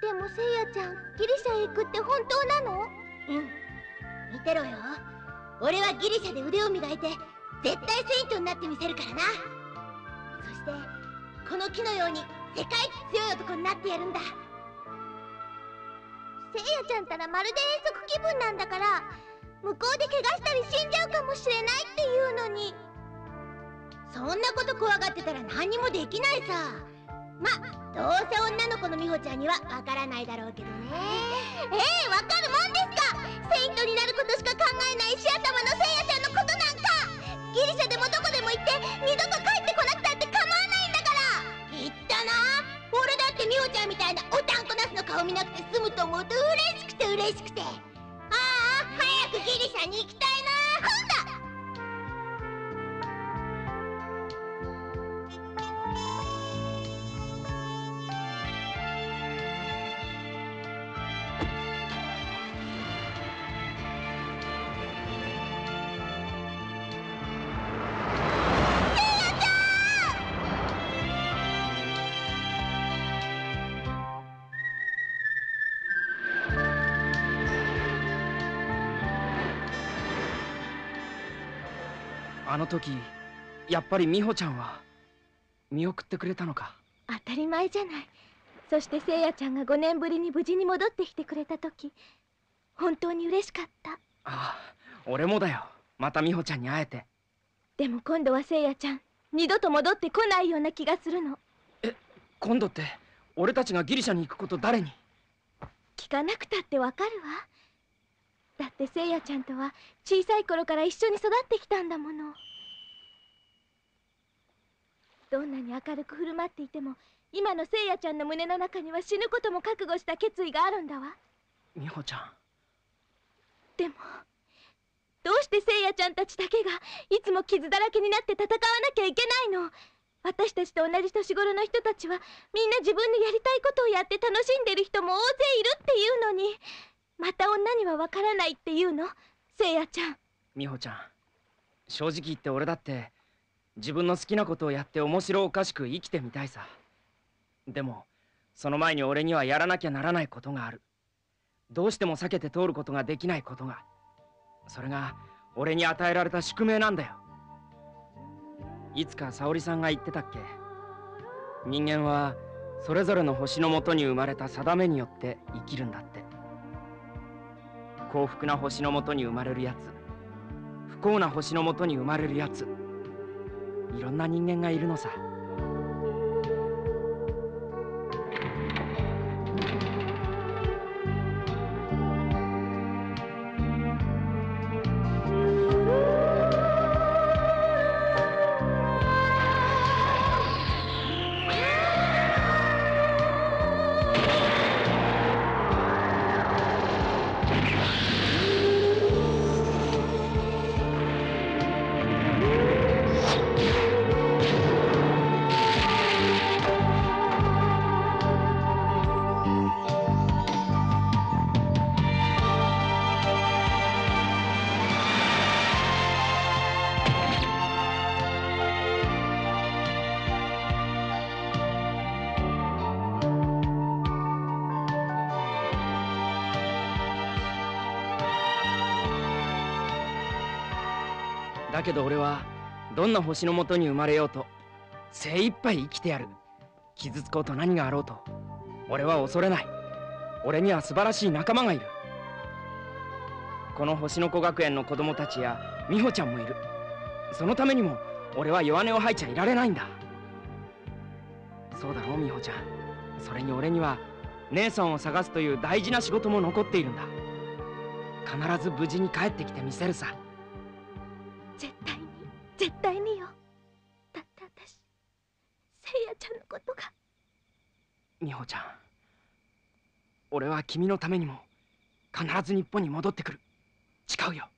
でもせいやちゃん、ギリシャへ行くって本当なの？ うん、見てろよ。俺はギリシャで腕を磨いて絶対セイントになってみせるからな。そしてこの木のように世界一強い男になってやるんだ。 せいやちゃんたらまるで遠足気分なんだから、向こうで怪我したり死んじゃうかもしれないっていうのに。 そんなこと怖がってたら何にもできないさ。ま、どうせ女の子の美穂ちゃんにはわからないだろうけどね。 わかるもんですか？セイントになることしか考えないシア様のせいやちゃんのことなんか。ギリシャでもどこでも行って二度と帰ってこなくたって構わないんだから。 言ったな。俺だって美穂ちゃんみたいなおたんこなすの顔見なくて済むと思うと嬉しくて嬉しくて。ああ、早くギリシャに行きたいな。 あの時やっぱり美穂ちゃんは見送ってくれたのか。 当たり前じゃない。そしてせいやちゃんが5年ぶりに無事に戻ってきてくれた時、本当に嬉しかった。 ああ、俺もだよ。また美穂ちゃんに会えて。 でも今度はせいやちゃん、二度と戻ってこないような気がするの。 今度って俺たちがギリシャに行くこと誰に？ 聞かなくたってわかるわ。だってせいやちゃんとは小さい頃から一緒に育ってきたんだもの。どんなに明るく振る舞っていても、今のせいやちゃんの胸の中には死ぬことも覚悟した決意があるんだわ。 美穂ちゃん。 でもどうしてせいやちゃんたちだけがいつも傷だらけになって戦わなきゃいけないの？私たちと同じ年頃の人たちはみんな自分のやりたいことをやって楽しんでる人も大勢いるっていうのに、また女にはわからないっていうの？せいやちゃん。 美穂ちゃん、正直言って俺だって自分の好きなことをやって面白おかしく生きてみたいさ。でもその前に俺にはやらなきゃならないことがある。どうしても避けて通ることができないことが。それが俺に与えられた宿命なんだよ。いつか沙織さんが言ってたっけ、人間はそれぞれの星のもとに生まれた定めによって生きるんだって。幸福な星のもとに生まれるやつ、不幸な星のもとに生まれるやつ、いろんな人間がいるのさ。だけど俺はどんな星のもとに生まれようと精一杯生きてやる。傷つこうと何があろうと俺は恐れない。俺には素晴らしい仲間がいる。この星の子学園の子供たちや美穂ちゃんもいる。そのためにも俺は弱音を吐いちゃいられないんだ。そうだろう美穂ちゃん。それに俺には姉さんを探すという大事な仕事も残っているんだ。必ず無事に帰ってきてみせるさ。 絶対によ。だって私、せいやちゃんのことが。 美穂ちゃん、俺は君のためにも必ず日本に戻ってくる。誓うよ。